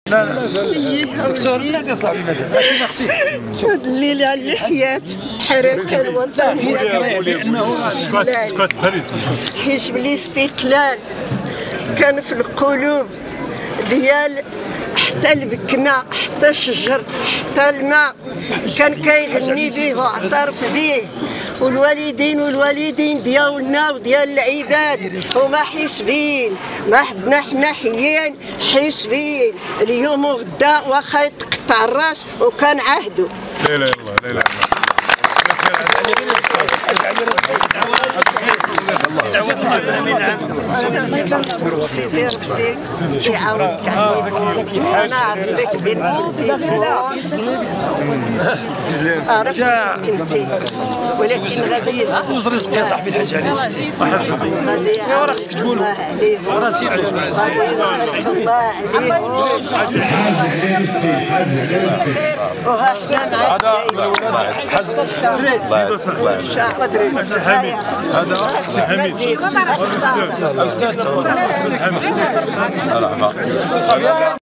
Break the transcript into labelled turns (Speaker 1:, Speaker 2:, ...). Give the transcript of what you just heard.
Speaker 1: لا دكتور بلاتي صاحبي مازال ماشي ما اختي
Speaker 2: هاد الليله على الحياه الحركه الوطنيه
Speaker 3: سكوت فريد
Speaker 2: حزب الاستقلال كان في القلوب ديال حتى البكنه حتى الشجر حتى الماء كان كيغني به واعترف به، والوالدين ديالنا وديال العباد هما حزبين، ما حدنا حنا حيين حزبين اليوم وغدا واخا يتقطع الراس وكان عهدو.
Speaker 3: لا اله الا الله لا اله
Speaker 2: سيدي ربي يعاونك انا عرفتك بالفلوس عرفتك انت ولكن غادي
Speaker 1: دوز رزق يا صاحبي الحاج علي
Speaker 2: غادي
Speaker 1: راه خصك تقولوا راه نسيتو
Speaker 2: الله عليك وها حنا معاك
Speaker 3: هذا
Speaker 2: استاذ